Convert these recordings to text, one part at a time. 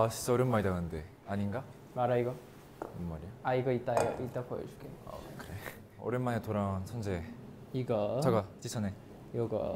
와 진짜 오랜만이다 근데 아닌가? 말아 이거. 뭔 말이야? 아 이거 이따 보여줄게. 그래 오랜만에 돌아온 천재. 이거. 저거 지천해. 이거.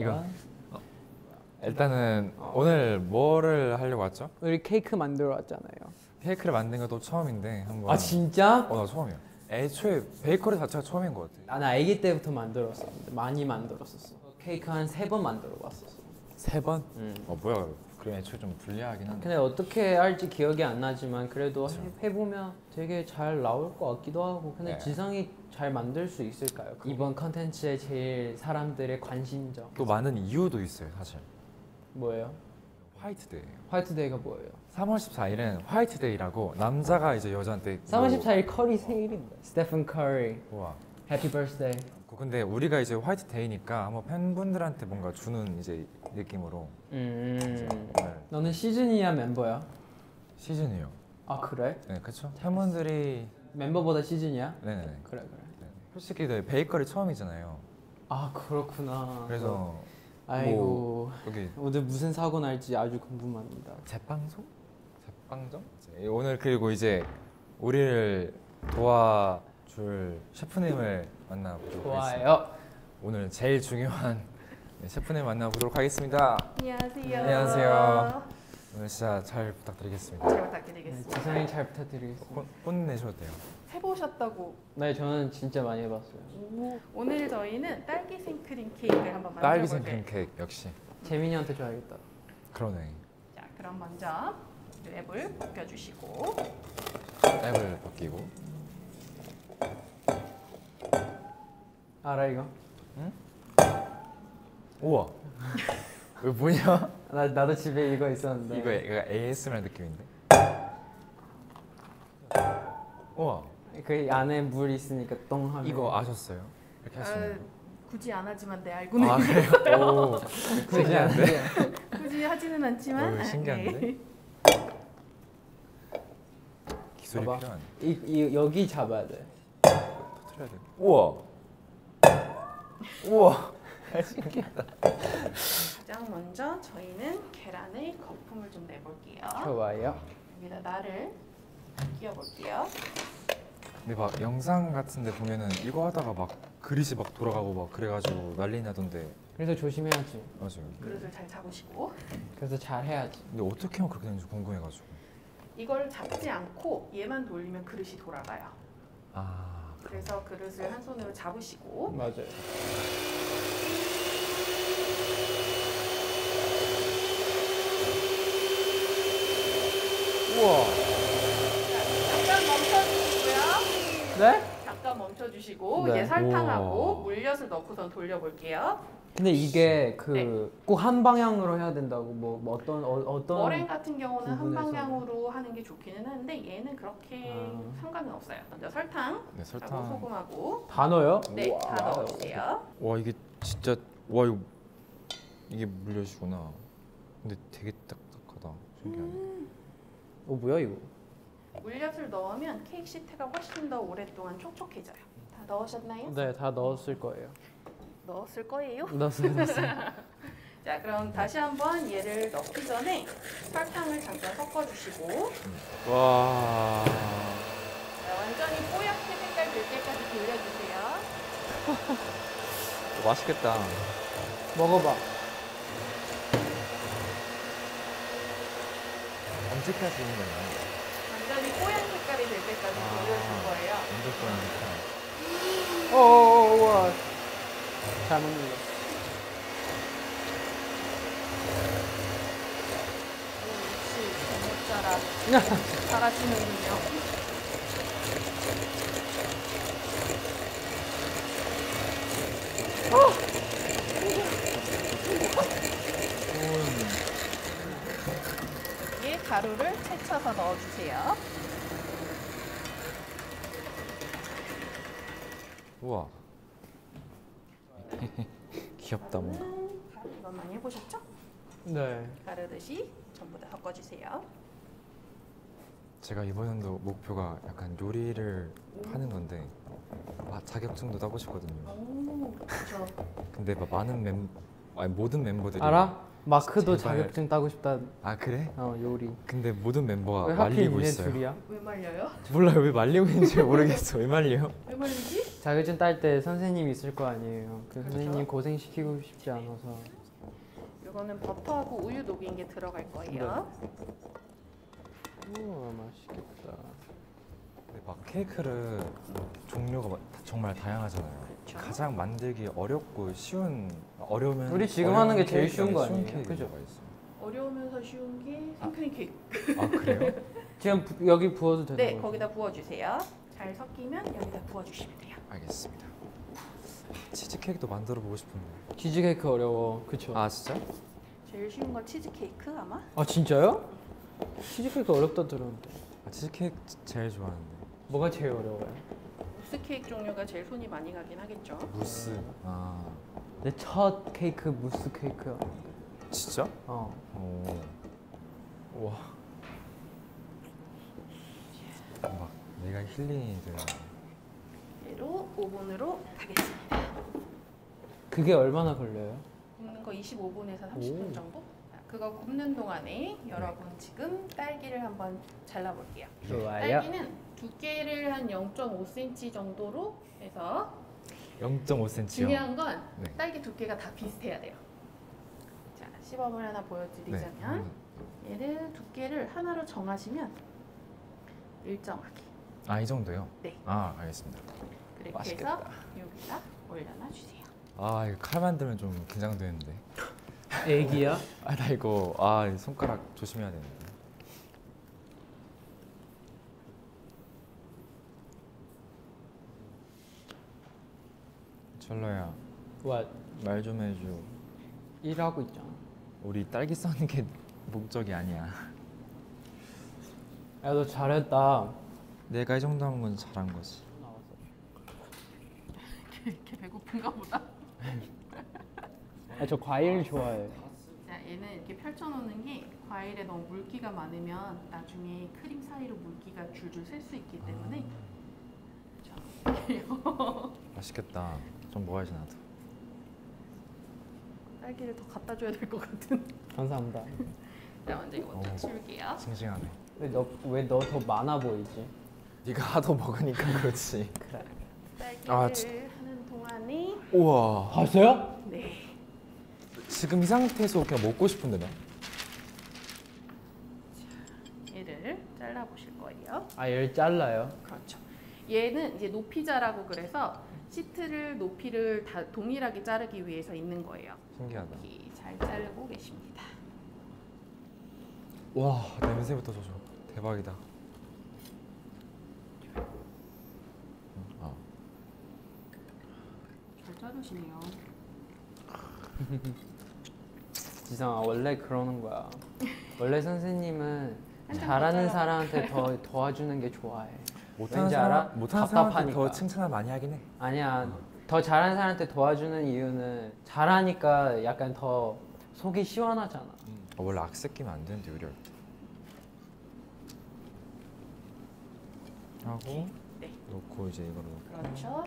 일단은 오늘 뭐를 하려고 왔죠? 우리 케이크 만들어 왔잖아요. 케이크를 만든 것도 처음인데 한번. 아 진짜? 나 처음이야. 애초에 베이커리 자체가 처음인 것 같아. 나는 아기 때부터 만들었었는데 많이 만들었었어. 케이크 한 3번 만들어 봤었어. 3번? 응. 뭐야? 그럼 애초에 좀 불리하긴 한데. 근데 어떻게 할지 기억이 안 나지만 그래도 해보면 되게 잘 나올 것 같기도 하고. 근데 네. 지성이 잘 만들 수 있을까요? 이번 컨텐츠에 제일 사람들의 관심점 또 많은 이유도 있어요 사실. 뭐예요? 화이트데이. 화이트데이가 뭐예요? 3월 14일은 화이트데이라고 남자가 이제 여자한테 3월 14일 커리 생일인데. 스테픈 커리. 우와. 해피 버스데이. 근데 우리가 이제 화이트데이니까 한번 팬분들한테 뭔가 주는 이제 느낌으로. 네. 너는 시즌이야 멤버야? 시즌이요. 아 그래? 네, 그렇죠. 팬분들이 멤버보다 시즌이야? 네네. 그래. 네. 솔직히 네, 베이커리 처음이잖아요. 아 그렇구나. 그래서 아이고 뭐 여기 오늘 무슨 사고 날지 아주 궁금합니다. 제빵소? 제빵점? 오늘 그리고 이제 우리를 도와줄 셰프님을 만나보도록 하겠습니다. 좋아요. 오늘 제일 중요한 셰프님 만나보도록 하겠습니다. 안녕하세요. 안녕하세요. 오늘 진짜 잘 부탁드리겠습니다. 잘 부탁드리겠습니다. 지성이 잘 부탁드리겠습니다. 혼내셔도 돼요. 해보셨다고. 네 저는 진짜 많이 해봤어요. 오늘 저희는 딸기 생크림 케이크를 한번 딸기 만들어볼 생크림 거예요. 케이크 역시. 재민이한테 줘야겠다. 그러네. 자, 그럼 먼저 랩을 벗겨주시고 앱을 벗기고. 알아 이거? 우와. 이거 뭐냐? 나도 집에 이거 있었는데. 이거 ASMR 느낌인데. 우와. 그 안에 물 있으니까 똥 하면. 이거 아셨어요? 이렇게 할 수 있는 거. 굳이 안 하지만 네 알고는 아 그래요? 오. 굳이 안 돼. 굳이 하지는 않지만 오, 신기한데? 네. 기술이 봐봐. 필요하네. 이 여기 잡아야 돼. 터트려야 돼. 우와. 우와. 신기하다. 가장 먼저 저희는 계란의 거품을 좀 내볼게요. 좋아요. 여기다 나를 끼워볼게요. 근데 막 영상 같은데 보면은 이거 하다가 막 그릇이 막 돌아가고 막 그래가지고 난리 나던데. 그래서 조심해야지. 맞아요. 그릇을 잘 잡으시고 그래서 잘 해야지. 근데 어떻게 하면 그렇게 되는지 궁금해가지고. 이걸 잡지 않고 얘만 돌리면 그릇이 돌아가요. 아. 그래서 그릇을 한 손으로 잡으시고 맞아요. 우와. 잠깐 멈춰주시고요. 네? 잠깐 멈춰주시고 네. 이제 설탕하고 우와. 물엿을 넣고선 돌려볼게요. 근데 이게 그 네. 꼭 한 방향으로 해야 된다고 뭐 어떤 머랭 같은 경우는 한 부분에서. 방향으로 하는 게 좋기는 한데 얘는 그렇게 상관은 없어요. 먼저 설탕, 네, 하고 설탕. 소금하고 다 넣어요? 네, 우와. 다 넣어주세요. 와 이게 진짜 와 이게 물엿이구나. 근데 되게 딱딱하다. 신기하네. 뭐야 이거? 물엿을 넣으면 케이크 시트가 훨씬 더 오랫동안 촉촉해져요. 다 넣으셨나요? 네, 다 넣었을 거예요. 넣었을 거예요. 넣었어요. 자, 그럼 다시 한번 얘를 넣기 전에 설탕을 잠깐 섞어주시고 와. 자, 완전히 뽀얗게 색깔 될 때까지 돌려주세요. 맛있겠다. 먹어봐. 언제까지 하시는 거예요? 완전히 뽀얀 색깔이 될 때까지 돌려줄 거예요. 무조건. 우와. 잘 먹는 거. 역시 너무 잘하시는군요. 여기에 가루를 채쳐서 넣어주세요. 우와. 귀엽다 뭔가. 이건 많이 해보셨죠? 네. 가르듯이 전부 다 섞어주세요. 제가 이번 연도 목표가 약간 요리를 하는 건데 자격증도 따고 싶거든요. 오, 그렇죠. 근데 막 많은 모든 멤버들이 알아? 마크도 제발. 자격증 따고 싶다. 아 그래? 요리. 근데 모든 멤버가 왜 하필 말리고 니네 있어요. 둘이야? 왜 말려요? 몰라요, 왜 말리고 있는지 모르겠어. 왜 말려요? 왜 말리지? 자격증 딸 때 선생님 있을 거 아니에요. 그 그렇죠. 선생님 고생 시키고 싶지 않아서. 이거는 버터하고 우유 녹인 게 들어갈 거예요. 우와 맛있겠다. 근데 막 케이크를 종류가 정말 다양하잖아요. 그렇죠. 가장 만들기 어렵고 쉬운 어려우면 우리 지금 어려운 하는 게 제일 케이크 쉬운 거 중에 아니에요? 케이크가 그죠? 있어요. 어려우면서 쉬운 게 생크림 케이크. 아 그래요? 지금 여기 부어도 되는 네, 거죠? 거기다 부어주세요. 잘 섞이면 여기다 부어주시면 돼요. 알겠습니다. 치즈 케이크도 만들어 보고 싶은데. 치즈 케이크 어려워. 그쵸? 아 진짜? 제일 쉬운 건 치즈 케이크 아마. 아 진짜요? 치즈 케이크 어렵다 들었는데. 아, 치즈 케이크 제일 좋아하는데. 뭐가 제일 어려워요? 무스 케이크 종류가 제일 손이 많이 가긴 하겠죠. 무스. 아 내 첫 케이크 무스 케이크야. 진짜? 어. 오. 와. 막 내가 힐링이 되는. 얘로 오븐으로 가겠습니다. 그게 얼마나 걸려요? 굽는 거 25분에서 30분 오. 정도? 자, 그거 굽는 동안에 여러분 지금 딸기를 한번 잘라볼게요. 좋아요. 딸기는 두께를 한 0.5cm 정도로 해서 0.5cm요. 중요한 건 네. 딸기 두께가 다 비슷해야 돼요. 자, 시범을 하나 보여드리자면 얘를 두께를 하나로 정하시면 일정하게 아이 정도요? 네. 아 알겠습니다. 그렇게 맛있겠다. 해서 여기다 올려놔 주세요. 아 이거 칼 만들면 좀 긴장되는데. 애기야? 아 나 이거 아 손가락 조심해야 되는데. 철러야 What? 말 좀 해줘. 일하고 있잖아. 우리 딸기 써는 게 목적이 아니야. 야 너 잘했다. 내가 이 정도 한 건 잘한 거지. 이렇게 배고픈가 보다. 저 과일 좋아해. 자, 얘는 이렇게 펼쳐놓는 게 과일에 너무 물기가 많으면 나중에 크림 사이로 물기가 줄줄 셀 수 있기 때문에 자, 이렇게요. 맛있겠다. 좀 먹어야지 나도. 딸기를 더 갖다 줘야 될 것 같은. 감사합니다. 자, 먼저 이거 먼저 오. 치울게요. 싱싱하네. 왜 너 더 많아 보이지? 네가 하도 먹으니까 그렇지. 그래. 딸기를 아, 하는 동안에 우와. 봤어요? 네. 지금 이 상태에서 그냥 먹고 싶은데 나. 얘를 잘라 보실 거예요. 아 얘를 잘라요? 그렇죠. 얘는 이제 높이자라고 그래서 시트를 높이를 다 동일하게 자르기 위해서 있는 거예요. 신기하다. 이렇게 잘 자르고 계십니다. 와 냄새부터 저 대박이다. 아. 잘 자르시네요. 지성아 원래 그러는 거야. 원래 선생님은 한장 잘하는 더 사람한테 더 도와주는 게 좋아해. 못하는 왠지 사람 알아? 못하는 사람한테 더 답답하니까. 칭찬을 많이 하긴 해. 아니야. 더 잘하는 사람한테 도와주는 이유는 잘하니까 약간 더 속이 시원하잖아. 원래 악색 끼면 안 되는데 요리할 때. 하고 네. 놓고 이제 이거를 놓고. 그렇죠.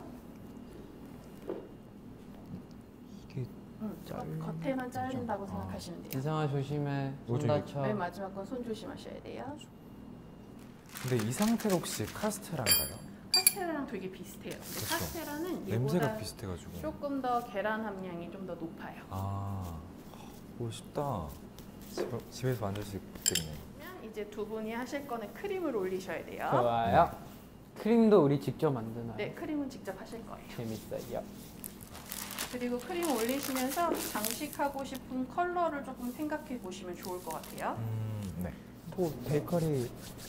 이게 겉에만 자른다고 생각하시면 돼요. 지성아 조심해. 손 뭐지, 다쳐. 맨 마지막 건 손 조심하셔야 돼요. 근데 이 상태가 혹시 카스테라인가요? 카스테라랑 되게 비슷해요. 근데 그쵸. 카스테라는 냄새가 얘보다 비슷해가지고. 조금 더 계란 함량이 좀 더 높아요. 아, 오 쉽다. 집에서 만들 수 있겠네. 그러면 이제 두 분이 하실 거는 크림을 올리셔야 돼요. 좋아요. 크림도 우리 직접 만드나요? 네, 크림은 직접 하실 거예요. 재밌어요. 그리고 크림 올리시면서 장식하고 싶은 컬러를 조금 생각해 보시면 좋을 것 같아요. 네. 또 베이커리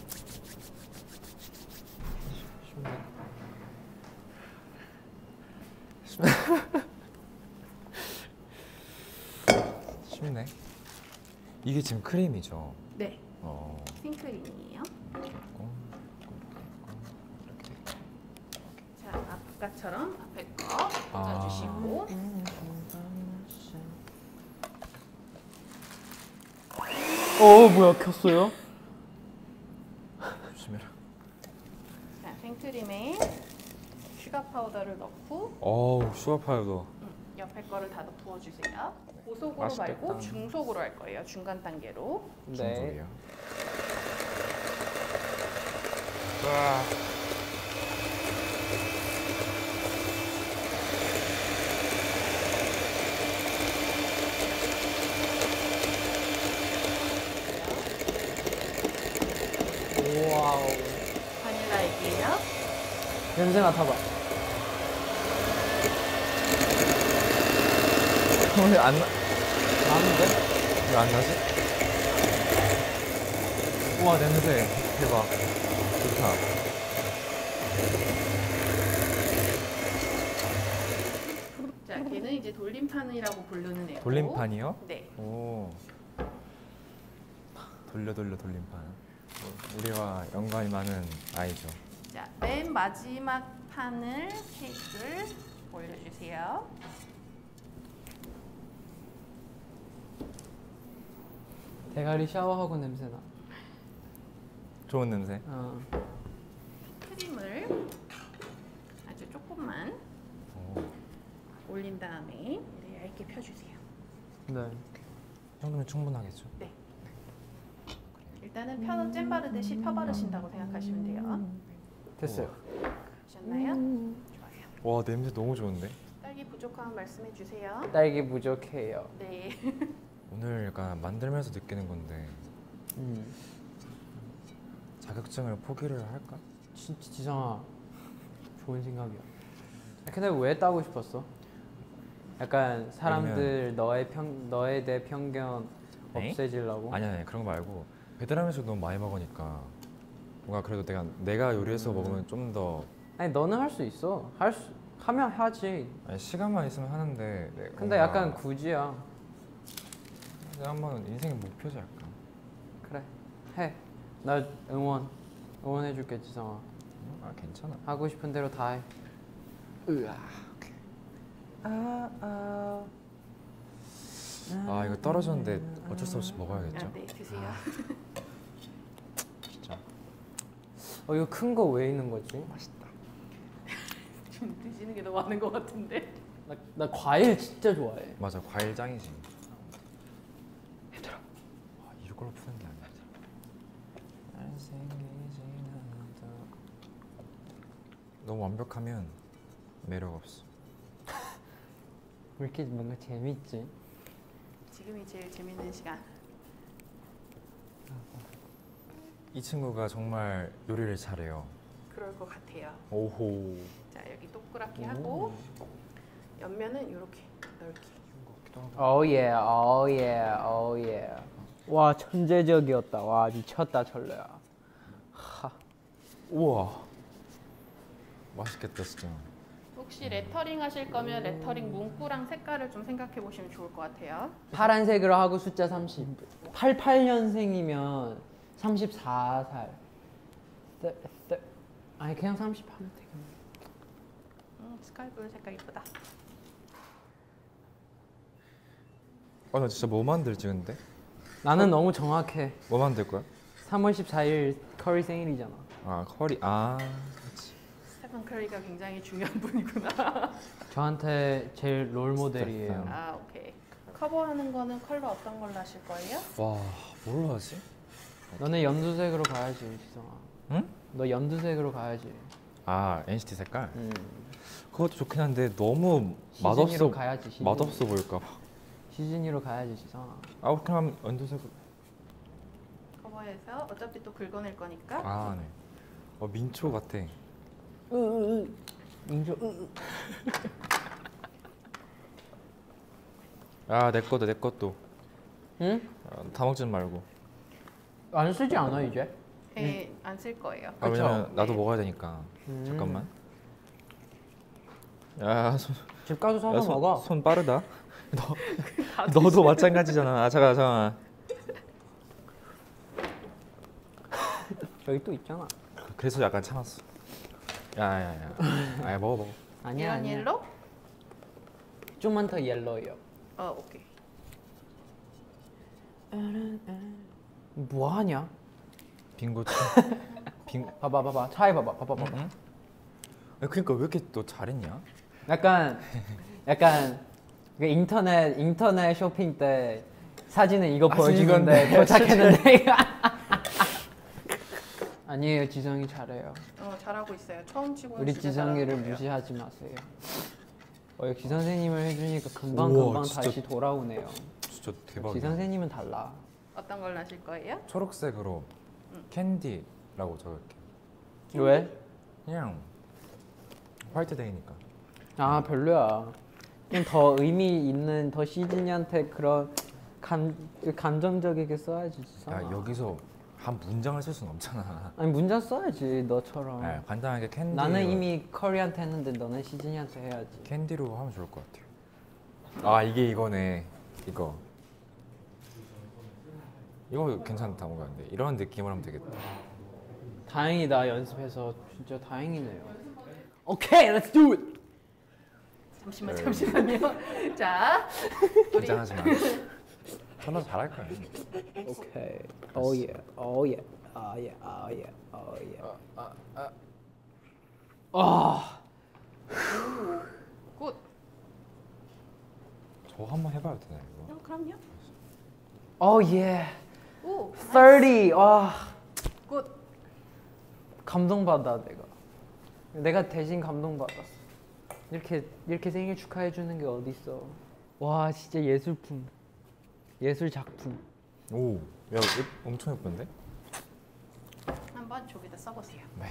쉽네. 이게 지금 크림이죠. 네, 어. 생크림이에요. 있고, 이렇게. 자, 아까처럼 앞에 거 꽂아주시고 뭐야 켰어요? 조심해라. 자, 생크림에 슈가 파우더를 넣고 어우 슈가 파우더. 옆에 거를 다 부어주세요. 네. 고속으로 맛있겠다. 말고 중속으로 할 거예요. 중간 단계로. 네. 중속이요. 와. 와우. 바닐라 액이에요. 냄새 맡아봐. 왜안 나는데? 왜안 나지? 우와 냄새 대박. 좋다. 자, 걔는 이제 돌림판이라고 부르는 애고. 돌림판이요? 네. 오. 돌려 돌림판. 우리와 연관이 많은 아이죠. 자, 맨 마지막 판을 케이크를 올려주세요. 대가리 샤워하고 냄새 나. 좋은 냄새. 크림을 아주 조금만 오. 올린 다음에 이렇게 얇게 펴주세요. 네. 이 정도면 충분하겠죠. 일단은 잼 바르듯이 펴 바르신다고 생각하시면 돼요. 됐어요. 하셨나요? 좋아요. 와 냄새 너무 좋은데? 딸기 부족하면 말씀해 주세요. 딸기 부족해요. 네. 오늘 약간 만들면서 느끼는 건데 음. 자격증을 포기를 할까? 진짜 지성아, 좋은 생각이야. 근데 왜 따고 싶었어? 약간 사람들 너에 대해 편견 에이? 없애지려고? 아니 그런 거 말고 배달하면서 너무 많이 먹으니까 뭔가 그래도 내가 요리해서 먹으면 좀 더 아니 너는 할 수 있어. 하면 하지. 시간만 있으면 하는데 근데 약간 굳이야. 내가 한번 인생의 목표지 약간. 그래, 해. 나 응원해줄게 지성아. 아 괜찮아. 하고 싶은 대로 다 해. 아 이거 떨어졌는데 어쩔 수 없이 먹어야겠죠? 네, 드세요. 진짜 이거 큰 거 왜 있는 거지? 맛있다. 좀 드시는 게 너무 많은 것 같은데. 나 과일 진짜 좋아해. 맞아 과일 짱이지. 얘들아 이걸로 푸는 게 아니야. 너무 완벽하면 매력 없어. 왜 이렇게 뭔가 재밌지? 지금이 제일 재밌는 시간. 이 친구가 정말 요리를 잘해요. 그럴 것 같아요. 오호. 자, 여기 동그랗게 하고 옆면은 이렇게 넓게. 오예, 오예, 오예. 와 천재적이었다. 와 미쳤다 철로야. 우와. 맛있겠다 진짜. 혹시 레터링 하실 거면 레터링 문구랑 색깔을 좀 생각해 보시면 좋을 것 같아요. 파란색으로 하고 숫자 30. 88년생이면 34살. 아니 그냥 30 하면 되겠네. 스카이블루 색깔 이쁘다. 나 진짜 뭐 만들지 근데? 나는 너무 정확해. 뭐 만들 거야? 3월 14일 커리 생일이잖아. 아 커리. 아 그렇지. 스테판 커리가 굉장히 중요한 분이구나. 저한테 제일 롤 모델이에요. 스테판. 아, 오케이. 커버하는 거는 컬러 어떤 걸로 하실 거예요? 와 뭘로 하지? 너네 연두색으로 가야지, 지성아. 응? 너 연두색으로 가야지. 아 NCT 색깔? 응. 그것도 좋긴 한데 너무 시즈니로 맛없어. 가야지. 시즈니. 맛없어 보일까 봐. 시즈니로 가야지, 지성아. 아 그럼 연두색으로. 커버해서 어차피 또 긁어낼 거니까. 아 네. 민초 같아. 인조. 내 것도. 응? 다 먹지 말고. 안 쓰지 않아 이제? 네, 안 쓸 거예요. 그쵸? 왜냐면 나도 네. 먹어야 되니까. 음. 잠깐만. 집 가서 사서 먹어. 손 빠르다. 너도 마찬가지잖아. 잠깐. 여기 또 있잖아. 그래서 약간 참았어. 야야야. 먹어. 아니야 이런 아니야. 옐로? 좀만 더 옐로우요. 오케이. 뭐 하냐? 빙고추. 봐봐. 차에 봐봐. 그러니까 왜 이렇게 또 잘했냐? 약간 그 인터넷 쇼핑 때 사진은 이거 아, 보여주는데 이건데. 도착했는데 아니에요. 지성이 잘해요. 잘하고 있어요. 처음 치고 우리 지성이를 무시하지 마세요. 역시 선생님을 해주니까 금방 진짜. 다시 돌아오네요. 진짜 대박이야. 지 선생님은 달라. 어떤 걸로 하실 거예요? 초록색으로 캔디라고 적을게요. 왜? 그냥 화이트데이니까. 아 별로야. 좀 더 의미 있는 더 시즈니한테 그런 감정적이게 써야지. 야 여기서 한 문장을 쓸 수는 없잖아. 아니 문장 써야지 너처럼. 네, 간단하게 캔디. 나는 이미 커리한테 했는데 너는 시즈니한테 해야지. 캔디로 하면 좋을 것 같아요. 아 이게 이거네. 이거 괜찮다 뭔가. 근데 이런 느낌으로 하면 되겠다. 다행이다 연습해서 진짜 다행이네요. 오케이, let's do it. 잠시만요. 자, 우리 긴장하지 마. 전화 잘할 거야. 오케이. Oh yeah, oh yeah, oh yeah, oh yeah, oh yeah. 굿. 저 한번 해봐도 되나요 이거? 그럼요. Oh yeah. 오, 30. 와, 굿. 감동받아 내가 대신 감동받았어. 이렇게 생일 축하해 주는 게 어디 있어? 와, 진짜 예술품. 예술 작품. 오, 야 엄청 예쁜데? 한번 저기다 써보세요. 네.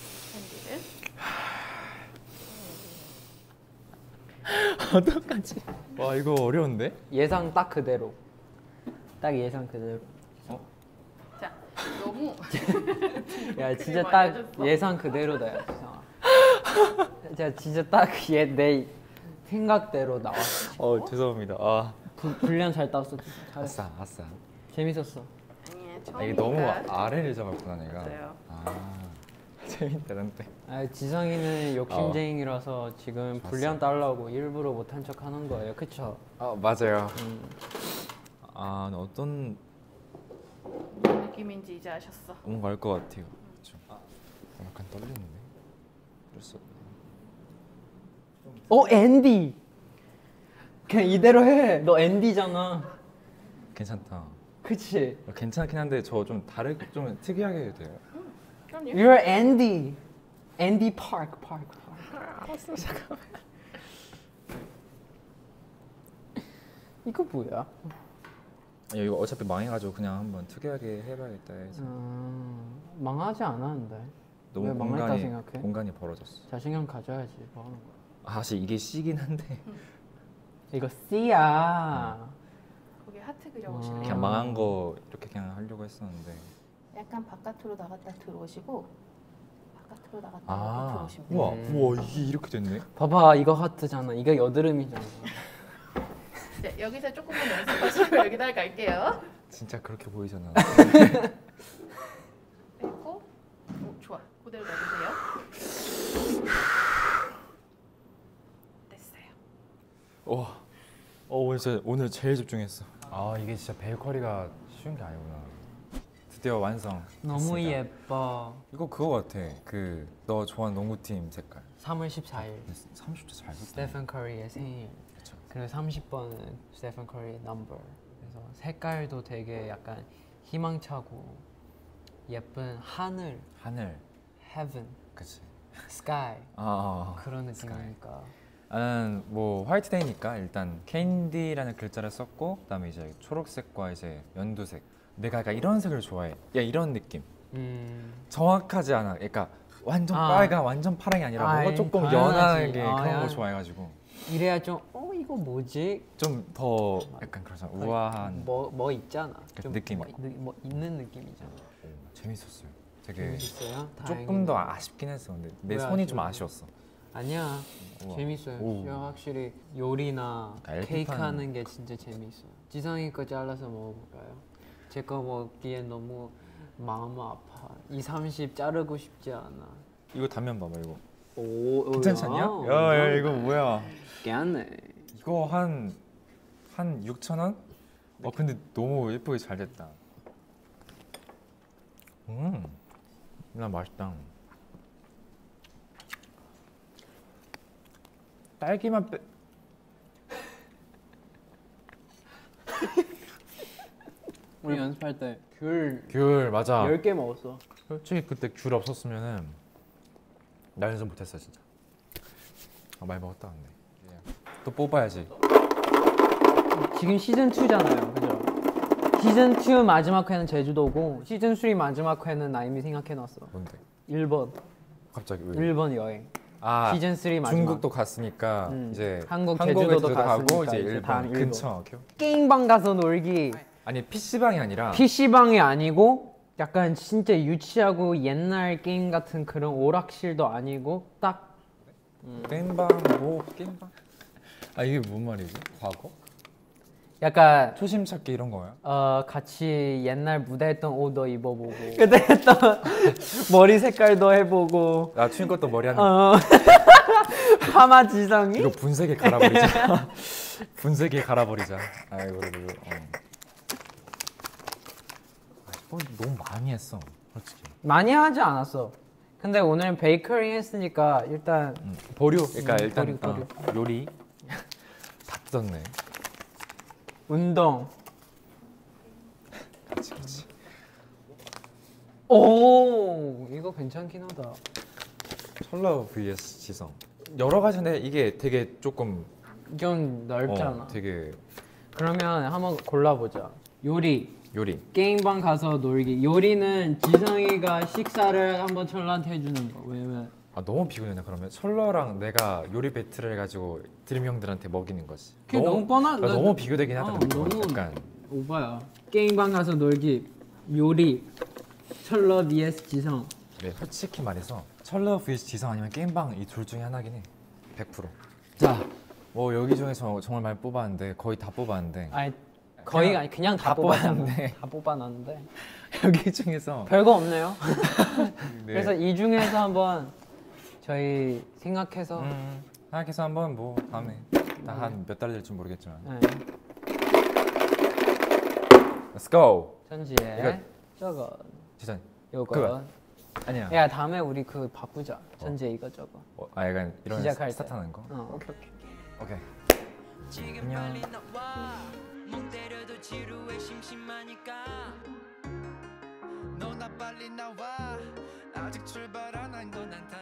캔디를. 어떡하지? 와 이거 어려운데? 예상 딱 그대로. 딱 예상 그대로. 자, 너무 야, 진짜 많이 딱 해줬어. 예상 그대로다, 야, 지성아. 자, 진짜 딱 내 생각대로 나왔어. 죄송합니다. 아 분량 잘 땄어. 잘했어. 아싸. 재밌었어. 아니에요. 아, 이게 너무 처음이니까. 아래를 잡았구나 내가. 맞아요. 아 재밌다는데. 아, 지성이는 욕심쟁이라서 지금 분량 따려고 일부러 못한 척 하는 거예요. 그쵸? 아 맞아요. 아 어떤 느낌인지 이제 아셨어. 뭔가 알 것 같아요. 그렇죠. 약간 떨리는데. 그랬어. 앤디! 그냥 이대로 해. 너 앤디잖아. 괜찮다. 그치? 괜찮긴 한데 저 좀 좀 특이하게 해도 돼요. 그럼요. You're Andy. Andy Park. 알았어 잠깐만. 이거 뭐야? 아니, 이거 어차피 망해가지고 그냥 한번 특이하게 해봐야겠다 해서. 망하지 않았는데. 너무 왜 망했다 생각해? 공간이 벌어졌어. 자신감 가져야지. 뭐 하는 거야? 아, 사실 이게 C긴 한데 이거 C야. 거기 하트 그려보실래요? 그냥 망한 거 이렇게 그냥 하려고 했었는데. 약간 바깥으로 나갔다 들어오시고 바깥으로 나갔다 아, 들어오시면 돼요. 우와, 우와 이게 이렇게 됐네. 봐봐, 이거 하트잖아. 이거 여드름이잖아. 네, 여기서 조금만 연습하시고 여기다 갈게요. 진짜 그렇게 보이잖아. 빼고, 오, 좋아. 그대로 놔주세요. 됐어요. 와, 오늘 제일 집중했어. 아 이게 진짜 베이커리가 쉬운 게 아니구나. 드디어 완성. 너무 됐습니다. 예뻐. 이거 그거 같아. 그 너 좋아하는 농구팀 색깔. 3월 14일 30초 잘 썼다. 스테픈 커리의 생일. 그쵸. 그리고 30번은 스테픈 커리 넘버. 그래서 색깔도 되게 약간 희망차고 예쁜 하늘, heaven, 그치. sky 그런 sky. 느낌이니까. 나는 뭐 화이트데이니까 일단 캔디라는 글자를 썼고 그다음에 이제 초록색과 이제 연두색. 내가 약간 이런 색을 좋아해. 야 이런 느낌. 정확하지 않아. 그러니까 완전 빨강, 완전 파랑이 아니라 뭔가 조금 연하게 그런 거 좋아해가지고. 이래야 좀 이거 뭐지? 좀 더 약간 그러잖아. 우아한 뭐 있잖아. 그 좀 느낌. 뭐 있는 느낌이잖아. 재밌었어요. 되게 재밌었어요? 조금 더 아쉽긴 했어. 근데 내 왜 손이 좀 아쉬워요? 아쉬웠어. 아니야. 우와. 재밌어요. 오. 진짜 확실히 요리나 그러니까 케이크 LP 하는 게 진짜 재밌어요. 지성이 거 잘라서 먹어볼까요? 제 거 먹기엔 너무 마음 아파. 2, 30 자르고 싶지 않아. 이거 단면 봐봐 이거. 오, 괜찮지 않냐? 야 이거 뭐야? 깨네. 이거 한 6,000원? 근데 너무 예쁘게 잘 됐다. 나 맛있다. 딸기만 우리 연습할 때 귤 귤 맞아. 10개 먹었어. 솔직히 그때 귤 없었으면은 나 연습 못했어 진짜. 많이 먹었다 근데. 또 뽑아야지. 지금 시즌 2잖아요, 그죠? 시즌 2 마지막 회는 제주도고 시즌 3 마지막 회는 나 이미 생각해놨어. 뭔데? 일본. 갑자기 왜? 일본 여행. 아 시즌 3 마지막. 중국도 갔으니까 이제 한국 한국에 제주도도 가고 갔으니까 이제 이제 일본 다음 일본. 근처. 오케이. 게임방 가서 놀기. 아니 PC방이 아니라 PC방이 아니고 약간 진짜 유치하고 옛날 게임 같은 그런 오락실도 아니고 딱 게임방 뭐 게임방? 아 이게 뭔 말이지? 과거? 약간 초심 찾기 이런 거야? 같이 옛날 무대 했던 옷도 입어보고 그때 했던 머리 색깔도 해보고 나 춘 것도 머리 하는 파마 지성이 이거 분쇄기 갈아버리자. 분쇄기 갈아버리자. 아이고 그래도 너무 많이 했어 솔직히. 많이 하지 않았어. 근데 오늘 베이커리 했으니까 일단 보류. 그러니까 일단 보류. 요리 다 뜯었네. 운동. 그렇지. 오 이거 괜찮긴 하다. 철러 vs 지성. 여러 가지인데 이게 되게 조금 좀 넓잖아. 되게 그러면 한번 골라보자. 요리. 게임방 가서 놀기. 요리는 지성이가 식사를 한번 철러한테 해주는 거. 왜냐면 아 너무 피곤해. 그러면 철러랑 내가 요리 배틀을 해가지고 드림 형들한테 먹이는 거지. 그게 너무 뻔한. 너무 비교되긴 하다. 너무 약간 오바야. 게임방 가서 놀기. 요리. 철러 vs 지성. 네, 솔직히 말해서 철러 vs 지성 아니면 게임방 이 둘 중에 하나긴 해. 100%. 자, 뭐 여기 중에서 정말 많이 뽑았는데 거의 다 뽑았는데 아니 거의 아니 그냥 다 뽑았는데. 다 뽑아놨는데 여기 중에서 별거 없네요. 네. 그래서 이 중에서 한번 저희 생각해서 생각해서 한번 뭐 다음에 한 몇 달 될지 모르겠지만 네. Let's go. 전지에 저거 지선 요거. 그거. 아니야. 야 다음에 우리 그 바꾸자. 전지에 이거 저거. 약간 이런 시작할 때. 스타트하는 거. 오케이. 지금 빨리 나와 멍 때려도 지루해 심심하니까 너나 빨리 나와 아직 출발 안 한 건 난 다